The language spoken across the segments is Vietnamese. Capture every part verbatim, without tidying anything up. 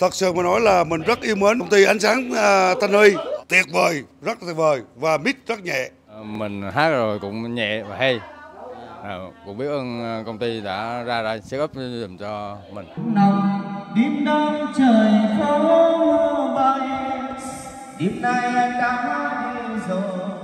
Thật sự mà nói là mình rất yêu mến công ty Ánh Sáng uh, Thanh Huy, tuyệt vời, rất tuyệt vời và mic rất nhẹ. Mình hát rồi cũng nhẹ và hay. À, cũng biết ơn công ty đã ra ra set up dùm cho mình. Đêm đông trời phố bay, đêm nay anh đã đi rồi.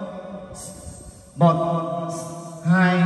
Một, hai,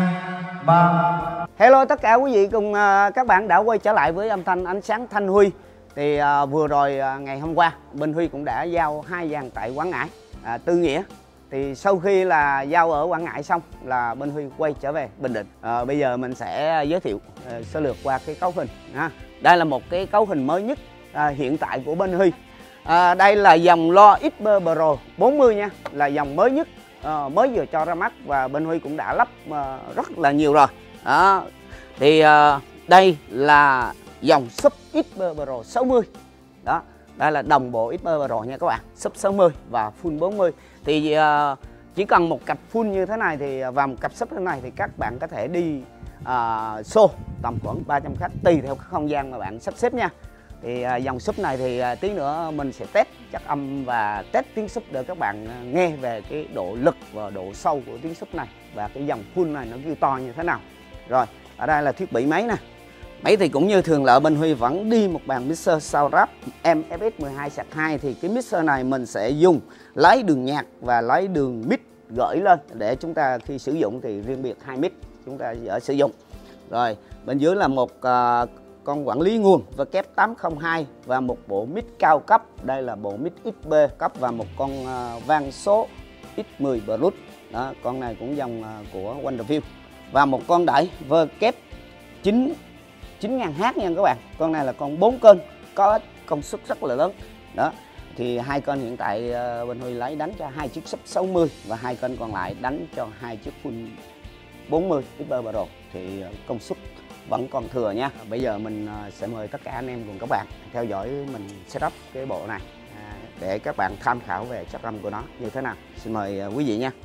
ba. Hello tất cả quý vị cùng uh, các bạn đã quay trở lại với âm thanh Ánh Sáng Thanh Huy. Thì uh, vừa rồi uh, ngày hôm qua bên Huy cũng đã giao hai dàn tại Quảng Ngãi, uh, Tư Nghĩa. Thì sau khi là giao ở Quảng Ngãi xong là bên Huy quay trở về Bình Định. À, bây giờ mình sẽ giới thiệu uh, sơ lược qua cái cấu hình ha. Đây là một cái cấu hình mới nhất uh, hiện tại của bên Huy. À, đây là dòng loa Xper Pro bốn mươi nha, là dòng mới nhất, uh, mới vừa cho ra mắt và bên Huy cũng đã lắp uh, rất là nhiều rồi. Đó. Thì uh, đây là dòng sub Xper Pro sáu mươi. Đó. Đây là đồng bộ Xper Pro nha các bạn, sub sáu mươi và full bốn mươi. Thì uh, chỉ cần một cặp full như thế này thì và một cặp sub thế này thì các bạn có thể đi uh, show tầm khoảng ba trăm khách tùy theo các không gian mà bạn sắp xếp nha. Thì uh, dòng sub này thì uh, tí nữa mình sẽ test chất âm và test tiếng sub để các bạn uh, nghe về cái độ lực và độ sâu của tiếng sub này và cái dòng full này nó kêu to như thế nào. Rồi, ở đây là thiết bị máy nè. Máy thì cũng như thường lệ bên Huy vẫn đi một bàn mixer Soundtrap em ép ét mười hai sạc hai. Thì cái mixer này mình sẽ dùng lấy đường nhạc và lấy đường mic gửi lên để chúng ta khi sử dụng thì riêng biệt hai mic chúng ta dễ sử dụng. Rồi bên dưới là một uh, con quản lý nguồn vê kép tám không hai và một bộ mic cao cấp. Đây là bộ mic ích bê cấp và một con uh, vang số ích mười Plus. Đó, con này cũng dòng uh, của Wonderview. Và một con đẩy vê kép chín nghìn H nha các bạn. Con này là con bốn kênh có công suất rất là lớn. Đó. Thì hai kênh hiện tại uh, bên Huy lấy đánh cho hai chiếc sub sáu mươi và hai kênh còn lại đánh cho hai chiếc full bốn mươi Xper Pro. Thì uh, công suất vẫn còn thừa nha. Bây giờ mình uh, sẽ mời tất cả anh em cùng các bạn theo dõi mình setup cái bộ này à, để các bạn tham khảo về chất âm của nó như thế nào. Xin mời uh, quý vị nha.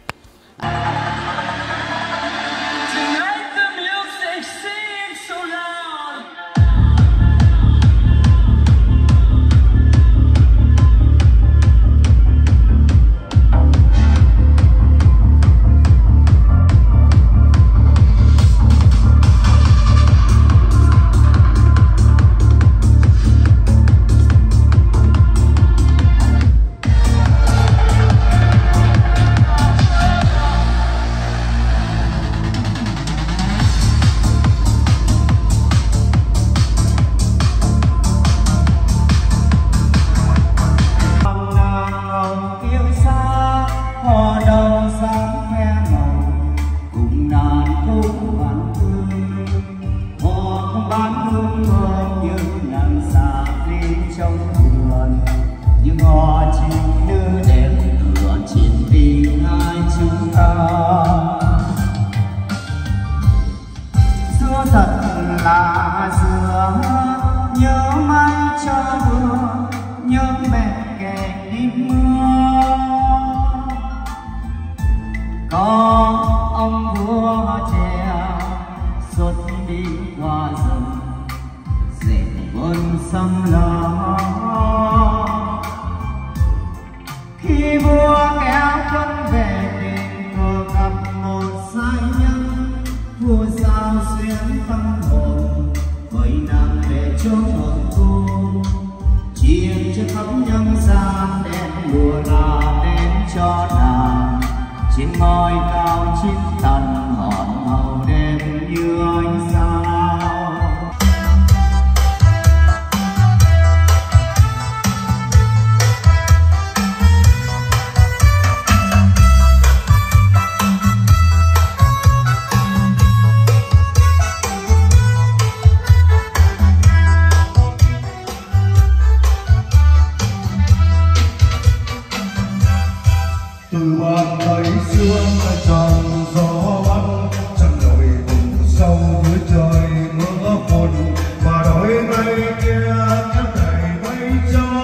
Là dừa nhớ mai cho vừa nhớ mẹ kể đêm mưa có ông vua trẻ xuất đi qua rừng dệt vườn xăm lá khi vua kéo quân về đền cờ gặp một sai nhân vua sao xuyến tâm hồn với nàng về chỗ hồn cô chiên cho khắp nhân gian đen mùa là đến cho nàng trên ngôi cao chín tầng ngọn màu đêm như ánh sao. Từ bao thời xưa mà tròn gió bắc chân đồi vùng sâu dưới trời mưa phùn và đôi mây kia kéo đầy mây cho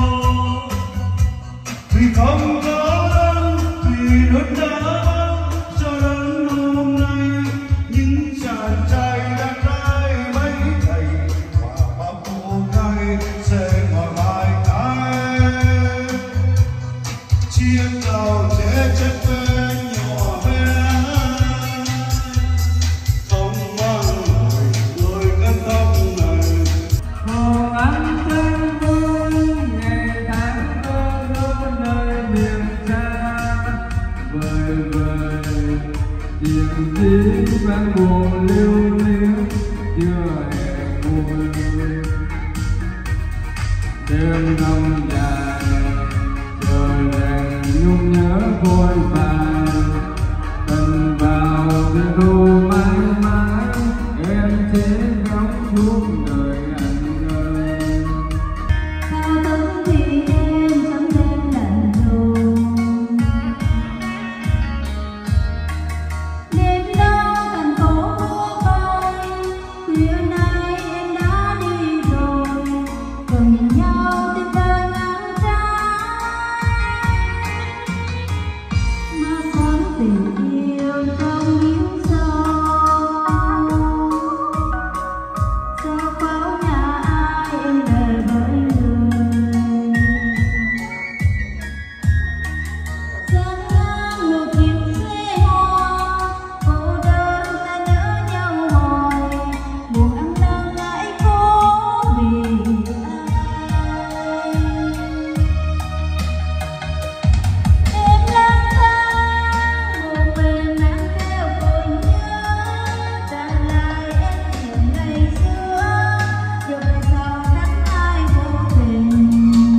vì không có nắng vì nước đá cho đến hôm nay những chàng trai đã trai mấy thầy và bao cô gái sẽ ngồi tiếng vang buồn lưu luyến chưa hề buồn. Đêm đông dài trời đèn nhung nhớ vội vàng, tình vào cái ru mãi mãi em sẽ góc suốt đời anh ơi. Sao thức thì em sớm đêm lạnh lùng, đêm đó thành phố mưa bay, khuya nay em đã đi rồi, cùng nhìn nhau trên đời nắng trái. Mà sáng tình yêu không hiểu sao, sao bao nhà ai em về với người. Sáng ngang một chiếc xe hoa, cô đơn ta nhớ nhau hoài, buồn ăn năn lại cố vì ai. Em lang thang một mình mang theo cội nhớ, trả lại em chuyện ngày xưa, giờ về sau đắng ai vô tình.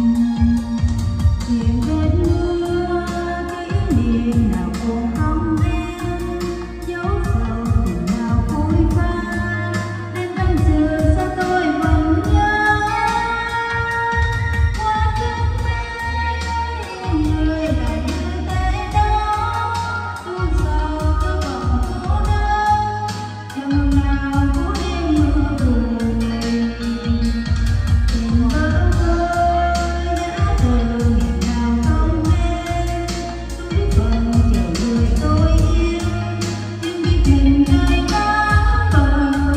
Chuyện vết mưa kỷ niệm nào cũng không em, dấu sầu tình nào vui pha, nên tâm sự sao tôi vẫn nhớ. Qua cơn mây người lại như thế đó, tuôn sầu cứ còn cô đơn, chẳng nào của đêm mưa buồn. Tình vỡ vơi giá từ nghẹn ngào không em, túi phận chờ người tôi yêu, nhưng biết mình ngày tháng bờ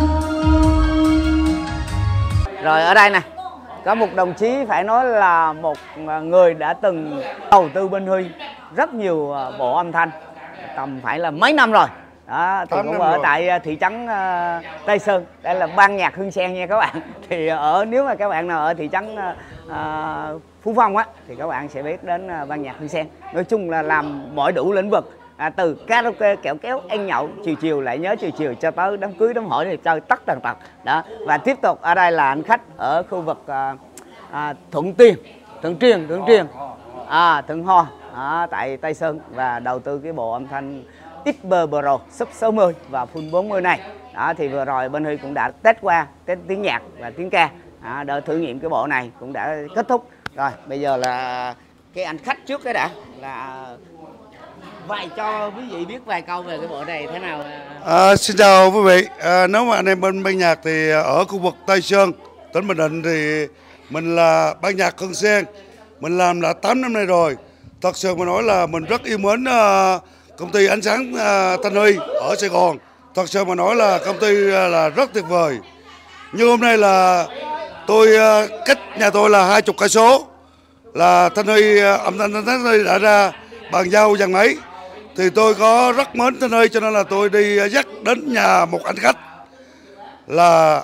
môi. Rồi ở đây nè, có một đồng chí phải nói là một người đã từng đầu tư bên Huy rất nhiều bộ âm thanh, tầm phải là mấy năm rồi. Đó, thì Tám cũng năm ở rồi. tại thị trấn ờ, Tây Sơn, đây là ban nhạc Hương Sen nha các bạn. Thì ở nếu mà các bạn nào ở thị trấn ờ, Phú Phong á thì các bạn sẽ biết đến ờ, ban nhạc Hương Sen. Nói chung là làm mọi đủ lĩnh vực. À, từ karaoke, kẹo kéo, ăn nhậu, chiều chiều lại nhớ chiều chiều cho tới đám cưới đám hỏi thì chơi tất tần tật đó. Và tiếp tục ở đây là anh khách ở khu vực à, à, Thuận Tiên, Thuận Triền, Thuận Triền, à, Thuận Ho à, tại Tây Sơn, và đầu tư cái bộ âm thanh Xper Pro sub sáu mươi và full bốn mươi này. Đó, thì vừa rồi bên Huy cũng đã test qua test tiếng nhạc và tiếng ca, à, đỡ thử nghiệm cái bộ này cũng đã kết thúc rồi. Bây giờ là cái anh khách trước cái đã là vài cho quý vị biết vài câu về cái bộ này thế nào. À, xin chào quý vị. À, nếu mà anh em bên ban nhạc thì ở khu vực Tây Sơn, tỉnh Bình Định thì mình là ban nhạc Hương Sen. Mình làm đã tám năm nay rồi. Thật sự mà nói là mình rất yêu mến uh, công ty ánh sáng uh, Thanh Huy ở Sài Gòn. Thật sự mà nói là công ty uh, là rất tuyệt vời. Nhưng hôm nay là tôi uh, cách nhà tôi là hai chục cây số là Thanh Huy uh, âm thanh Thanh Huy đã ra bàn giao dàn máy. Thì tôi có rất mến Thanh Huy cho nên là tôi đi dắt đến nhà một anh khách là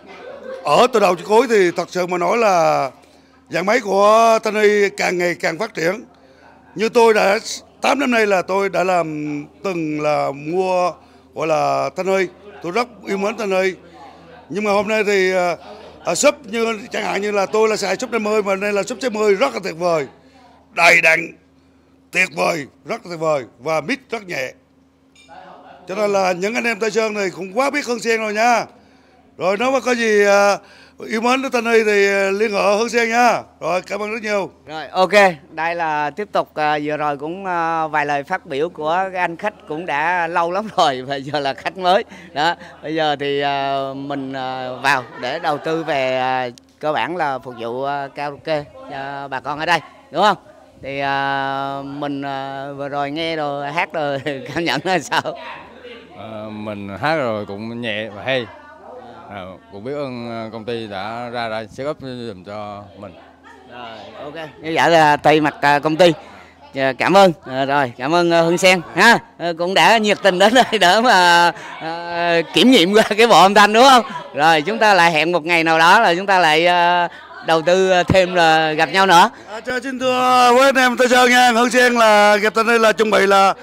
ở từ đầu chí cuối. Thì thật sự mà nói là dàn máy của Thanh Huy càng ngày càng phát triển. Như tôi đã tám năm nay là tôi đã làm từng là mua gọi là Thanh Huy, tôi rất yêu mến Thanh Huy. Nhưng mà hôm nay thì ở sub như chẳng hạn như là tôi là xài sub năm mươi mà đây là sub sáu mươi rất là tuyệt vời, đầy đặn, tuyệt vời, rất tuyệt vời và mix rất nhẹ. Cho nên là những anh em Tây Sơn này cũng quá biết Hương Sen rồi nha. Rồi nếu mà có gì uh, yêu mến Thanh Huy thì liên hệ Hương Sen nha. Rồi cảm ơn rất nhiều. Rồi ok, đây là tiếp tục uh, vừa rồi cũng uh, vài lời phát biểu của cái anh khách cũng đã lâu lắm rồi, và giờ là khách mới. Đó, bây giờ thì uh, mình uh, vào để đầu tư về uh, cơ bản là phục vụ uh, karaoke cho bà con ở đây, đúng không? Thì uh, mình uh, vừa rồi nghe rồi hát rồi cảm nhận là sao? À, mình hát rồi cũng nhẹ và hay. À, cũng biết ơn công ty đã ra ra set up dùm cho mình. Rồi ok, như vậy là tùy mặt uh, công ty. Cảm ơn, à, rồi cảm ơn uh, Hương Sen ha, à, cũng đã nhiệt tình đến đây để mà uh, kiểm nghiệm qua cái bộ âm thanh, đúng không? Rồi chúng ta lại hẹn một ngày nào đó là chúng ta lại uh, đầu tư thêm là gặp nhau nữa. À, xin thưa với anh em Tây Sơn nha, Hương Sen là gặp tên đây là chuẩn bị là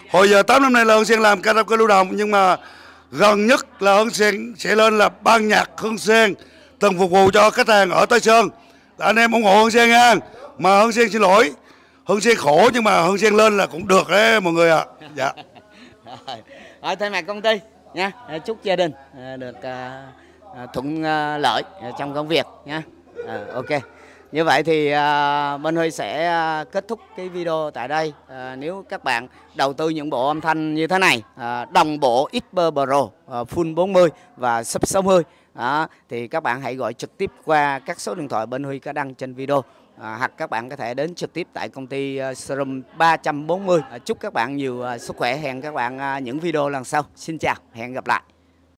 Hồi giờ tám năm nay là Hưng Sen làm karaoke lưu động, nhưng mà gần nhất là Hưng Sen sẽ lên là ban nhạc Hưng Sen từng phục vụ cho khách hàng ở Tây Sơn. Anh em ủng hộ Hưng Sen nha. Mà Hưng Sen xin lỗi, Hưng Sen khổ nhưng mà Hưng Sen lên là cũng được đấy mọi người ạ. À. Dạ. Rồi thay mặt công ty nha, chúc gia đình được uh, thuận uh, lợi trong công việc nha. Uh, ok. Như vậy thì uh, bên Huy sẽ uh, kết thúc cái video tại đây. Uh, nếu các bạn đầu tư những bộ âm thanh như thế này, uh, đồng bộ Xper Pro, uh, Full bốn mươi và Sub sáu mươi, uh, thì các bạn hãy gọi trực tiếp qua các số điện thoại bên Huy có đăng trên video. À, hoặc các bạn có thể đến trực tiếp tại công ty uh, showroom ba trăm bốn mươi. À, chúc các bạn nhiều uh, sức khỏe. Hẹn các bạn uh, những video lần sau. Xin chào, hẹn gặp lại.